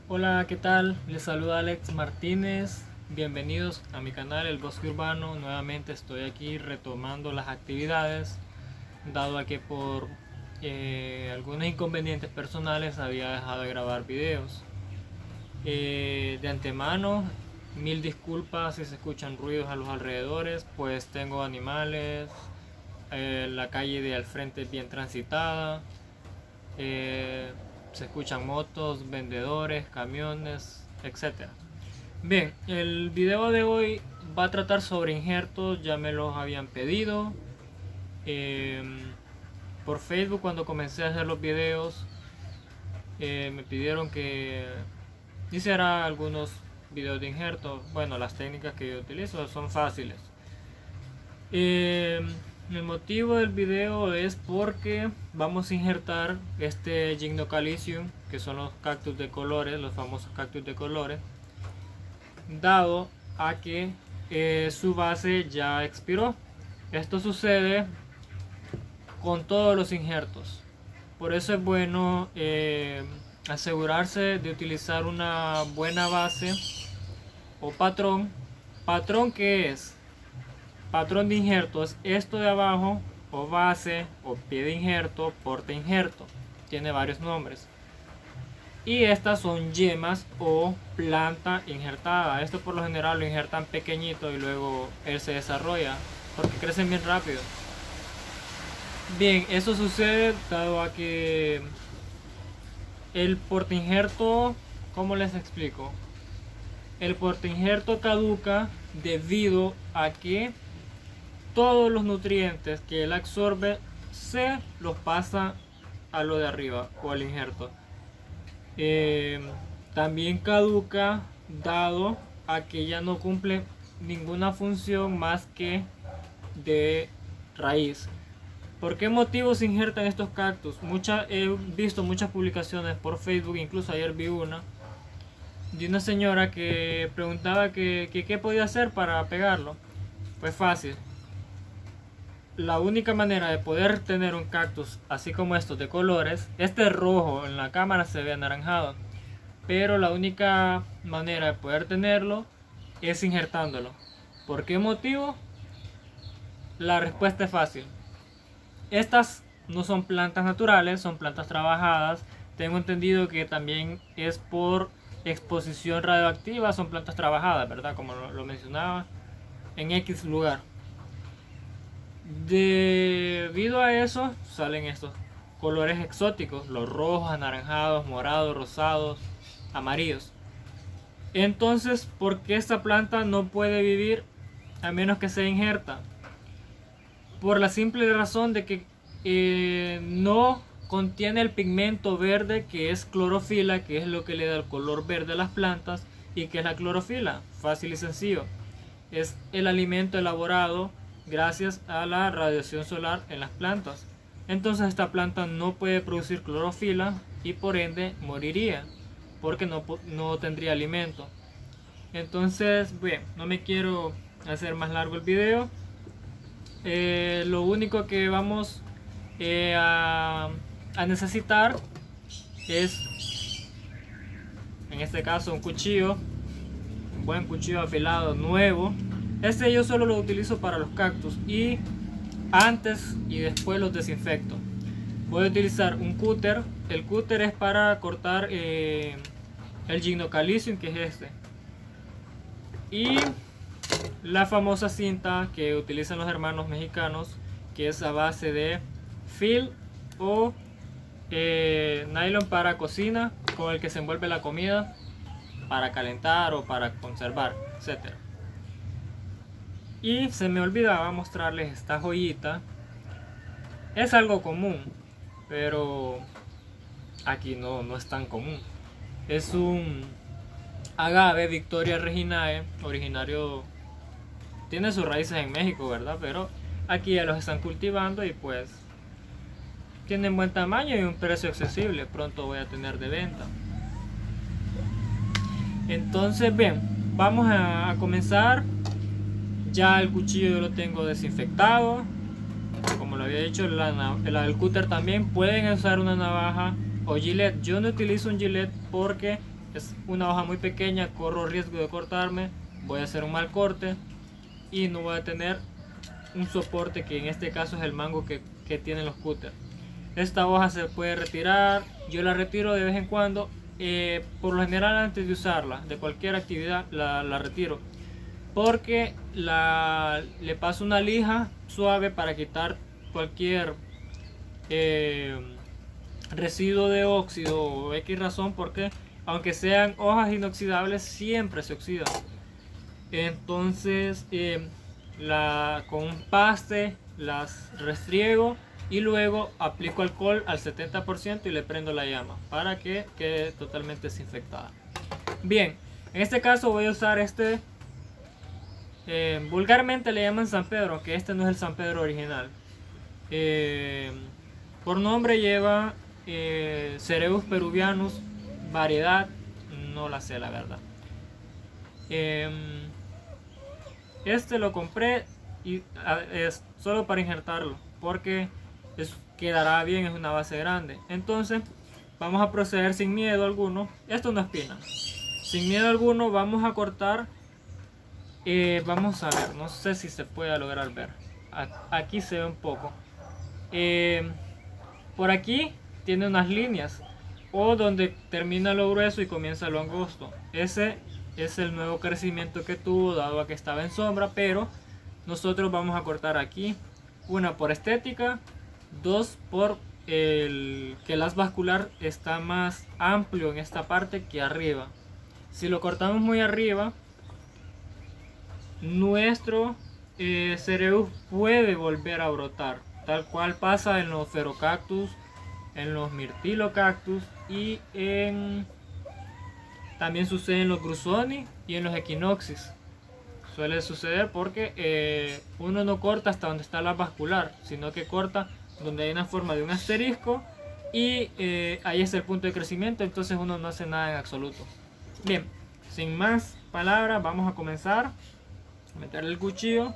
Hola, ¿qué tal? Les saluda Alex Martínez. Bienvenidos a mi canal El Bosque Urbano. Nuevamente estoy aquí retomando las actividades, dado a que por algunos inconvenientes personales había dejado de grabar videos. De antemano, mil disculpas si se escuchan ruidos a los alrededores, pues tengo animales, la calle de al frente es bien transitada. Se escuchan motos, vendedores, camiones, etcétera. Bien, el video de hoy va a tratar sobre injertos. Ya me los habían pedido por Facebook. Cuando comencé a hacer los videos me pidieron que hiciera algunos videos de injertos. Bueno, las técnicas que yo utilizo son fáciles. El motivo del video es porque vamos a injertar este Gymnocalcium, que son los cactus de colores, los famosos cactus de colores, dado a que su base ya expiró. Esto sucede con todos los injertos, por eso es bueno asegurarse de utilizar una buena base o patrón. ¿Patrón qué es? Patrón de injerto es esto de abajo, o base, o pie de injerto, porte injerto. Tiene varios nombres. Y estas son yemas o planta injertada. Esto por lo general lo injertan pequeñito y luego él se desarrolla porque crecen bien rápido. Bien, eso sucede dado a que el porte injerto, ¿cómo les explico? El porte injerto caduca debido a que todos los nutrientes que él absorbe se los pasa a lo de arriba o al injerto. También caduca dado a que ya no cumple ninguna función más que de raíz. ¿Por qué motivo se injertan estos cactus? He visto muchas publicaciones por Facebook, incluso ayer vi una de una señora que preguntaba qué podía hacer para pegarlo. Pues fácil. La única manera de poder tener un cactus así como estos de colores, este es rojo, en la cámara se ve anaranjado, pero la única manera de poder tenerlo es injertándolo. ¿Por qué motivo? La respuesta es fácil. Estas no son plantas naturales, son plantas trabajadas. Tengo entendido que también es por exposición radioactiva, son plantas trabajadas, ¿verdad? Como lo mencionaba en X lugar. Debido a eso salen estos colores exóticos, los rojos, anaranjados, morados, rosados, amarillos. Entonces, ¿por qué esta planta no puede vivir a menos que se injerta? Por la simple razón de que no contiene el pigmento verde, que es clorofila, que es lo que le da el color verde a las plantas. ¿Y que es la clorofila? Fácil y sencillo, es el alimento elaborado gracias a la radiación solar en las plantas. Entonces esta planta no puede producir clorofila y por ende moriría porque no tendría alimento. Entonces, bien, no me quiero hacer más largo el video. Lo único que vamos a necesitar es, en este caso, un cuchillo, un buen cuchillo afilado nuevo. Este yo solo lo utilizo para los cactus y antes y después los desinfecto. Voy a utilizar un cúter. El cúter es para cortar el Gymnocalcium, que es este, y la famosa cinta que utilizan los hermanos mexicanos, que es a base de film o nylon para cocina, con el que se envuelve la comida para calentar o para conservar, etcétera. Y se me olvidaba mostrarles esta joyita. Es algo común, pero aquí no es tan común. Es un agave Victoria reginae, originario, tiene sus raíces en México, ¿verdad? Pero aquí ya los están cultivando y pues tienen buen tamaño y un precio accesible. Pronto voy a tener de venta. Entonces, bien, vamos a comenzar. Ya el cuchillo yo lo tengo desinfectado, como lo había dicho. El cúter también. Pueden usar una navaja o Gillette. Yo no utilizo un Gillette porque es una hoja muy pequeña, corro riesgo de cortarme, voy a hacer un mal corte y no voy a tener un soporte, que en este caso es el mango que tienen los cúteres. Esta hoja se puede retirar, yo la retiro de vez en cuando, por lo general antes de usarla, de cualquier actividad la retiro, porque le paso una lija suave para quitar cualquier residuo de óxido o X razón, porque aunque sean hojas inoxidables siempre se oxidan. Entonces con un paste las restriego y luego aplico alcohol al 70% y le prendo la llama para que quede totalmente desinfectada. Bien, en este caso voy a usar vulgarmente le llaman San Pedro, aunque este no es el San Pedro original. Por nombre lleva Cereus peruvianus, variedad no la sé la verdad. Este lo compré y es solo para injertarlo, porque quedará bien, es una base grande. Entonces vamos a proceder sin miedo alguno. Esto no es pina. Sin miedo alguno vamos a cortar. Vamos a ver, no sé si se puede lograr ver. Aquí se ve un poco. Por aquí tiene unas líneas, o donde termina lo grueso y comienza lo angosto. Ese es el nuevo crecimiento que tuvo, dado a que estaba en sombra, pero nosotros vamos a cortar aquí, una por estética, dos por que el haz vascular está más amplio en esta parte que arriba. Si lo cortamos muy arriba, nuestro Cereus puede volver a brotar, tal cual pasa en los ferocactus, en los mirtilocactus y también sucede en los grusoni y en los equinoxis. Suele suceder porque uno no corta hasta donde está la vascular, sino que corta donde hay una forma de un asterisco y ahí es el punto de crecimiento, entonces uno no hace nada en absoluto. Bien, sin más palabras, vamos a comenzar a meterle el cuchillo.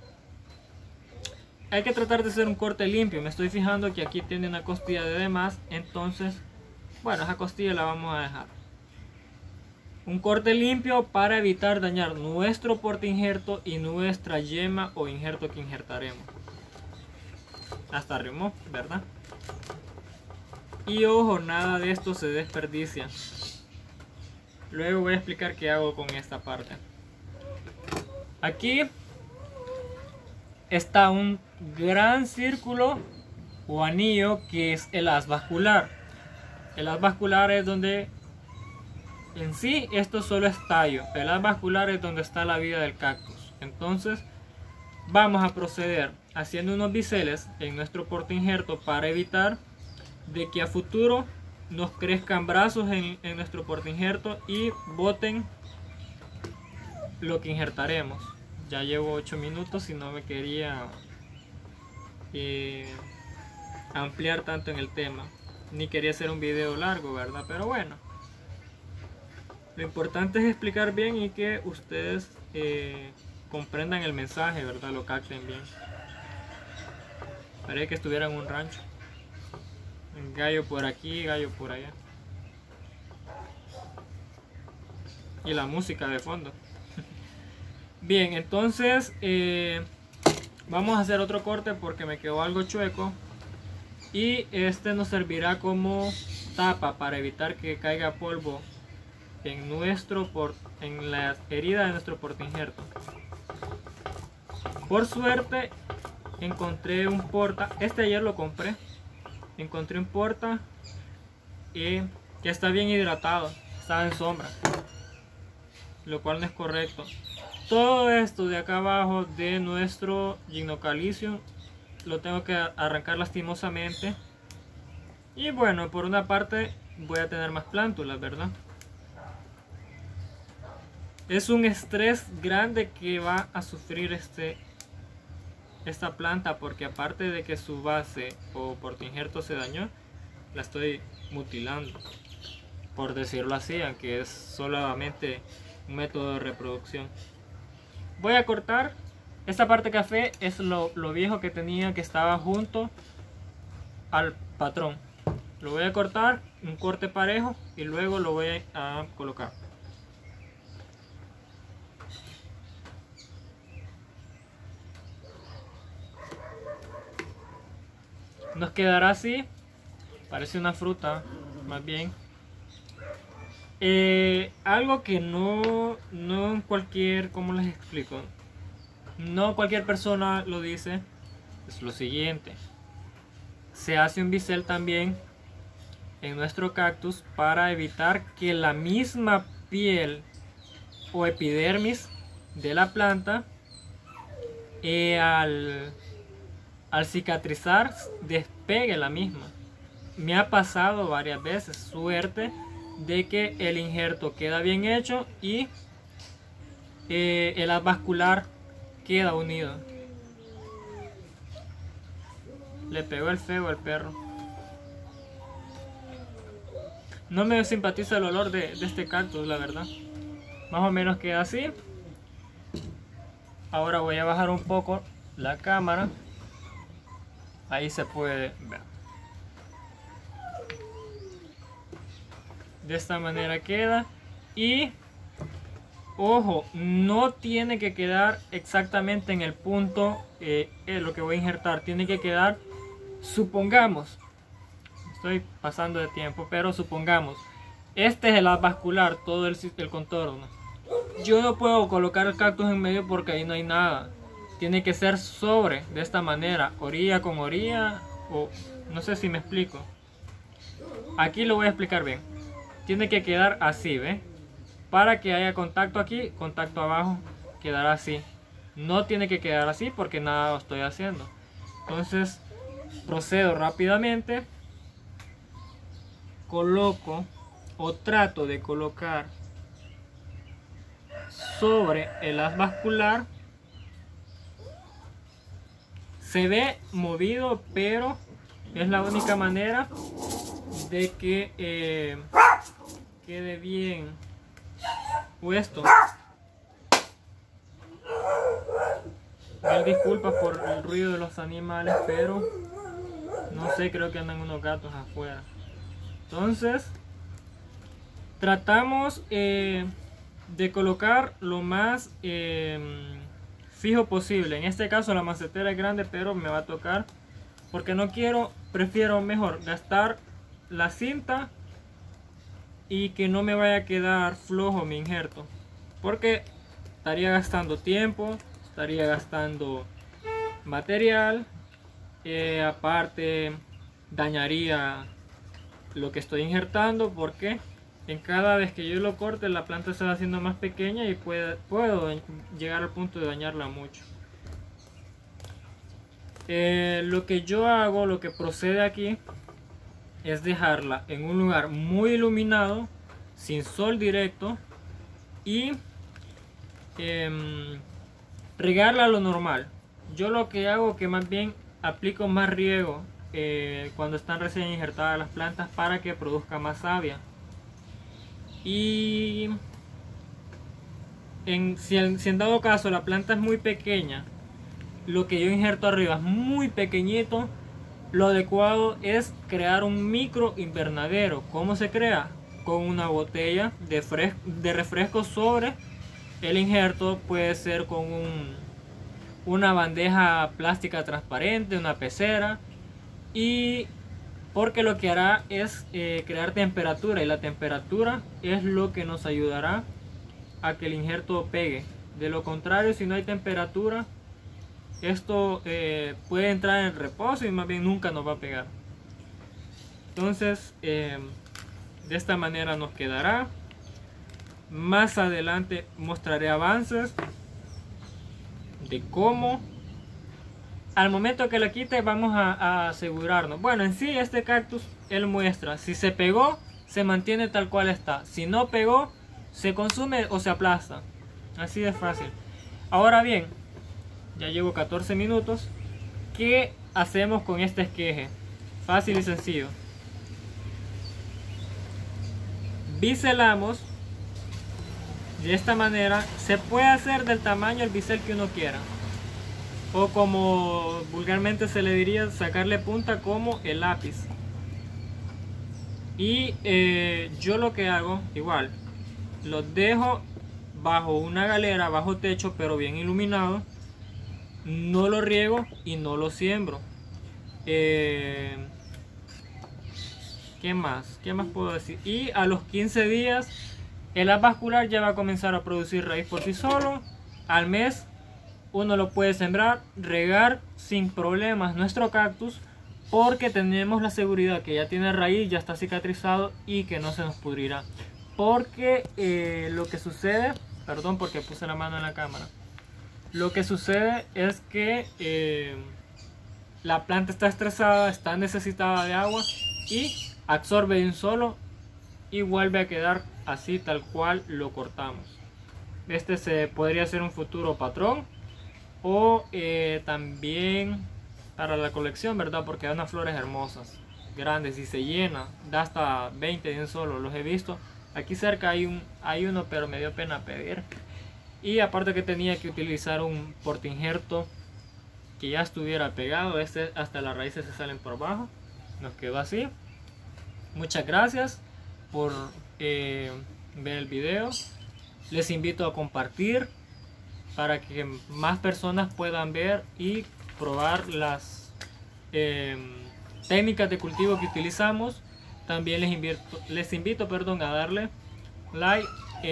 Hay que tratar de hacer un corte limpio. Me estoy fijando que aquí tiene una costilla de más, entonces, bueno, esa costilla la vamos a dejar. Un corte limpio para evitar dañar nuestro portainjerto y nuestra yema o injerto que injertaremos. Hasta rimó, ¿verdad? Y ojo, nada de esto se desperdicia. Luego voy a explicar qué hago con esta parte. Aquí está un gran círculo o anillo que es el haz vascular. El haz vascular es donde, en sí, esto solo es tallo. El haz vascular es donde está la vida del cactus. Entonces vamos a proceder haciendo unos biseles en nuestro portainjerto para evitar de que a futuro nos crezcan brazos en nuestro portainjerto y boten lo que injertaremos. Ya llevo 8 minutos y no me quería ampliar tanto en el tema, ni quería hacer un video largo, ¿verdad? Pero bueno, lo importante es explicar bien y que ustedes comprendan el mensaje, ¿verdad? Lo capten bien. Parece que estuviera en un rancho. Un gallo por aquí, gallo por allá. Y la música de fondo. Bien, entonces vamos a hacer otro corte porque me quedó algo chueco. Y este nos servirá como tapa para evitar que caiga polvo en la herida de nuestro portainjerto. Por suerte encontré un porta, este ayer lo compré. Encontré un porta que está bien hidratado, estaba en sombra, lo cual no es correcto. Todo esto de acá abajo de nuestro Gymnocalycium lo tengo que arrancar lastimosamente. Y bueno, por una parte voy a tener más plántulas, ¿verdad? Es un estrés grande que va a sufrir esta planta, porque aparte de que su base o portainjerto se dañó, la estoy mutilando, por decirlo así, aunque es solamente un método de reproducción. Voy a cortar esta parte café, es lo viejo que tenía, que estaba junto al patrón. Lo voy a cortar, un corte parejo, y luego lo voy a colocar. Nos quedará así, parece una fruta, más bien. Algo que no en cualquier, ¿cómo les explico? No cualquier persona lo dice, es lo siguiente. Se hace un bisel también en nuestro cactus para evitar que la misma piel o epidermis de la planta al cicatrizar despegue la misma. Me ha pasado varias veces, suerte de que el injerto queda bien hecho y el haz vascular queda unido. Le pegó el feo al perro. No me simpatiza el olor de este cactus, la verdad. Más o menos queda así. Ahora voy a bajar un poco la cámara. Ahí se puede ver. De esta manera queda. Y ojo, no tiene que quedar exactamente en el punto lo que voy a injertar. Tiene que quedar, supongamos, estoy pasando de tiempo, pero supongamos, este es el haz vascular, todo el contorno. Yo no puedo colocar el cactus en medio porque ahí no hay nada. Tiene que ser sobre, de esta manera, orilla con orilla, o no sé si me explico. Aquí lo voy a explicar bien. Tiene que quedar así, ¿ve? Para que haya contacto aquí, contacto abajo, quedará así. No tiene que quedar así porque nada lo estoy haciendo. Entonces, procedo rápidamente. Coloco o trato de colocar sobre el haz vascular. Se ve movido, pero es la única manera de que quede bien puesto. Mil disculpas por el ruido de los animales, pero no sé, creo que andan unos gatos afuera. Entonces tratamos de colocar lo más fijo posible. En este caso la macetera es grande, pero me va a tocar porque no quiero, prefiero mejor gastar la cinta y que no me vaya a quedar flojo mi injerto, porque estaría gastando tiempo, estaría gastando material, aparte dañaría lo que estoy injertando, porque en cada vez que yo lo corte la planta se va haciendo más pequeña y puedo llegar al punto de dañarla mucho. Lo que yo hago, lo que procede aquí es dejarla en un lugar muy iluminado, sin sol directo, y regarla a lo normal. Yo lo que hago es que más bien aplico más riego cuando están recién injertadas las plantas para que produzca más savia. Y si en dado caso la planta es muy pequeña, lo que yo injerto arriba es muy pequeñito, lo adecuado es crear un micro invernadero. ¿Cómo se crea? Con una botella de refresco sobre el injerto. Puede ser con una bandeja plástica transparente, una pecera, y porque lo que hará es crear temperatura, y la temperatura es lo que nos ayudará a que el injerto pegue. De lo contrario, si no hay temperatura, esto puede entrar en reposo y más bien nunca nos va a pegar. Entonces de esta manera nos quedará. Más adelante mostraré avances de cómo al momento que lo quite vamos a asegurarnos. Bueno, en sí este cactus él muestra si se pegó, se mantiene tal cual está. Si no pegó, se consume o se aplasta. Así de fácil. Ahora bien, ya llevo 14 minutos. ¿Qué hacemos con este esqueje? Fácil y sencillo. Biselamos de esta manera. Se puede hacer del tamaño el bisel que uno quiera, o como vulgarmente se le diría, sacarle punta como el lápiz. Y yo lo que hago, igual, los dejo bajo una galera, bajo techo, pero bien iluminado. No lo riego y no lo siembro. ¿Qué más? ¿Qué más puedo decir? Y a los 15 días el haz vascular ya va a comenzar a producir raíz por sí solo. Al mes uno lo puede sembrar, regar sin problemas nuestro cactus, porque tenemos la seguridad que ya tiene raíz, ya está cicatrizado y que no se nos pudrirá. Porque lo que sucede, perdón porque puse la mano en la cámara, lo que sucede es que la planta está estresada, está necesitada de agua y absorbe de un solo y vuelve a quedar así tal cual lo cortamos. Este se podría ser un futuro patrón o también para la colección, ¿verdad? Porque da unas flores hermosas, grandes, y se llena, da hasta 20 de un solo, los he visto. Aquí cerca hay uno, pero me dio pena pedir. Y aparte que tenía que utilizar un portainjerto que ya estuviera pegado, hasta las raíces se salen por abajo. Nos quedó así. Muchas gracias por ver el video. Les invito a compartir para que más personas puedan ver y probar las técnicas de cultivo que utilizamos. También les invito a darle like,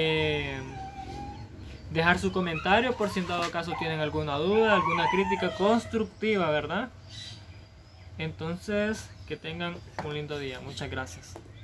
dejar su comentario por si en dado caso tienen alguna duda, alguna crítica constructiva, ¿verdad? Entonces, que tengan un lindo día. Muchas gracias.